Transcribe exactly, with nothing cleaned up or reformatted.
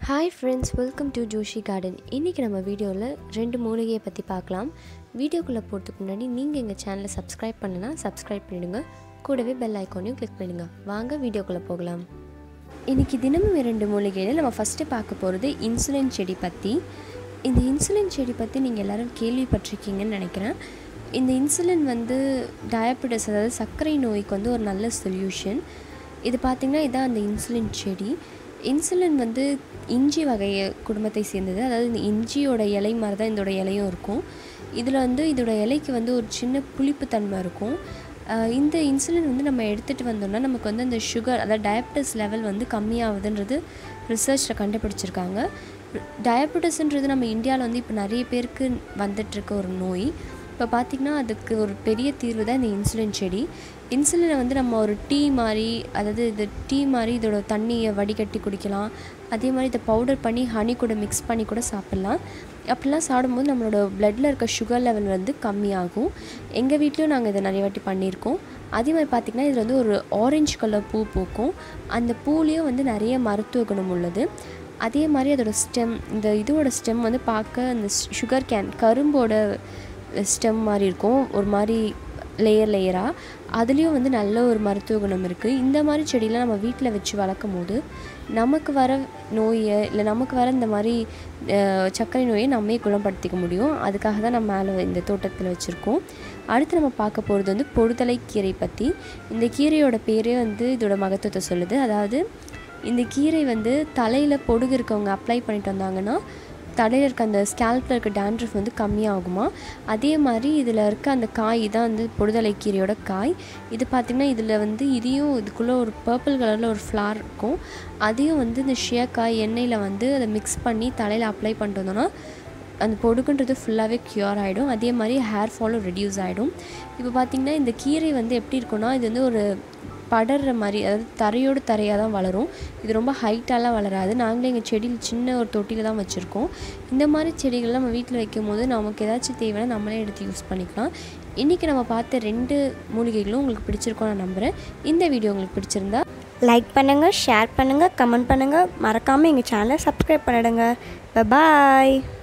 Hi friends, welcome to Joshi Garden. இன்னைக்கு நம்ம வீடியோல ரெண்டு மூலிகையை பத்தி பார்க்கலாம். வீடியோக்குள்ள போறதுக்கு முன்னாடி நீங்க எங்க சேனலை Subscribe பண்ணலனா Subscribe பண்ணிடுங்க. கூடவே பெல் ஐகானையும் கிளிக் பண்ணிடுங்க. வாங்க வீடியோக்குள்ள போகலாம். இன்னைக்கு தினமும் இரண்டு மூலிகையில நம்ம ஃபர்ஸ்ட் பார்க்க போறது இன்சுலின் செடி பத்தி. இந்த இன்சுலின் செடி பத்தி நீங்க எல்லாரும் கேள்விப்பட்டிருக்கீங்கன்னு நினைக்கிறேன். இந்த இன்சுலின் வந்து டயபெட்டிஸ் அதாவது சர்க்கரை நோய்க்கு வந்து ஒரு நல்ல சொல்யூஷன். இது பாத்தீங்கன்னா இதான் அந்த இன்சுலின் செடி. இன்சுலின் வந்து இஞ்சி வகை குடும்பத்தை சேர்ந்தது. அதாவது இந்த இஞ்சியோட இலை மாதிரி தான் இதோட இலையும் இருக்கும். இதில் வந்து இதோட இலைக்கு வந்து ஒரு சின்ன புளிப்பு தன்மை இருக்கும். இந்த இன்சுலின் வந்து நம்ம எடுத்துகிட்டு வந்தோம்னா நமக்கு வந்து அந்த சுகர் அதாவது டயபெட்டிஸ் லெவல் வந்து கம்மியாகுதுன்றது ரிசர்ச்சில் கண்டுபிடிச்சிருக்காங்க. டயபெட்டிஸ்ன்றது நம்ம இந்தியாவில் வந்து இப்போ நிறைய பேருக்கு வந்துட்டுருக்க ஒரு நோய். இப்போ பார்த்திங்கன்னா அதுக்கு ஒரு பெரிய தீர்வு தான் இந்த இன்சுலின் செடி. இன்சுலினை வந்து நம்ம ஒரு டீ மாதிரி அதாவது இது டீ மாதிரி இதோட தண்ணியை வடிகட்டி குடிக்கலாம். அதே மாதிரி இதை பவுடர் பண்ணி ஹனி கூட மிக்ஸ் பண்ணி கூட சாப்பிட்லாம். அப்படிலாம் சாப்பிடும்போது நம்மளோட ப்ளட்டில் இருக்க சுகர் லெவல் வந்து கம்மியாகும். எங்கள் வீட்லேயும் நாங்கள் இதை நிறைய வாட்டி பண்ணியிருக்கோம். அதே மாதிரி பார்த்திங்கன்னா இதில் வந்து ஒரு ஆரஞ்சு கலர் பூ பூக்கும். அந்த பூலேயும் வந்து நிறைய மருத்துவ குணம் உள்ளது. அதே மாதிரி அதோடய ஸ்டெம் இந்த இதோட ஸ்டெம் வந்து பார்க்க அந்த சுகர் கேன் கரும்போட ஸ்டெம் மாதிரி இருக்கும். ஒரு மாதிரி லேயர் லேயராக அதுலேயும் வந்து நல்ல ஒரு மருத்துவ குணம் இருக்குது. இந்த மாதிரி செடியெலாம் நம்ம வீட்டில் வச்சு வளர்க்கும் போது நமக்கு வர நோயை இல்லை நமக்கு வர இந்த மாதிரி சர்க்கரை நோயை நம்மே குணப்படுத்திக்க முடியும். அதுக்காக தான் நம்ம மேலே இந்த தோட்டத்தில் வச்சுருக்கோம். அடுத்து நம்ம பார்க்க போகிறது வந்து பொடுதலை கீரை பற்றி. இந்த கீரையோட பேரே வந்து இதோட மகத்துவத்தை சொல்லுது. அதாவது இந்த கீரை வந்து தலையில் பொடுகு இருக்கவங்க அப்ளை பண்ணிட்டு வந்தாங்கன்னா தலையில் இருக்க அந்த ஸ்கேல்பில் இருக்க டேண்ட்ரஃப் வந்து கம்மியாகுமா. அதே மாதிரி இதில் இருக்க அந்த காய் தான் வந்து பொடுதலை கீரையோட காய். இது பார்த்திங்கன்னா இதில் வந்து இதையும் இதுக்குள்ளே ஒரு பர்பிள் கலரில் ஒரு ஃப்ளார் இருக்கும். அதையும் வந்து இந்த ஷியக்காய் எண்ணெயில் வந்து அதை மிக்ஸ் பண்ணி தலையில் அப்ளை பண்ணிட்டு வந்தோன்னா அந்த பொடுகுன்றது ஃபுல்லாகவே க்யூர் ஆகிடும். அதே மாதிரி ஹேர் ஃபாலும் ரெடியூஸ் ஆகிடும். இப்போ பார்த்திங்கன்னா இந்த கீரை வந்து எப்படி இருக்குன்னா இது வந்து ஒரு படர்ற மாதிரி அதாவது தரையோடு தரையாக தான் வளரும். இது ரொம்ப ஹைட்டாலாம் வளராது. நாங்களே எங்கள் செடியில் சின்ன ஒரு தொட்டியில் தான் வச்சுருக்கோம். இந்த மாதிரி செடிகள்லாம் நம்ம வீட்டில் வைக்கும் போது நமக்கு ஏதாச்சும் தேவைன்னா நம்மளே எடுத்து யூஸ் பண்ணிக்கலாம். இன்றைக்கி நம்ம பார்த்த ரெண்டு மூலிகைகளும் உங்களுக்கு பிடிச்சிருக்கோம் நான் நம்புகிறேன். இந்த வீடியோ உங்களுக்கு பிடிச்சிருந்தா லைக் பண்ணுங்கள், ஷேர் பண்ணுங்கள், கமெண்ட் பண்ணுங்கள். மறக்காமல் எங்கள் சேனலை சப்ஸ்கிரைப் பண்ணிடுங்க. பாய்.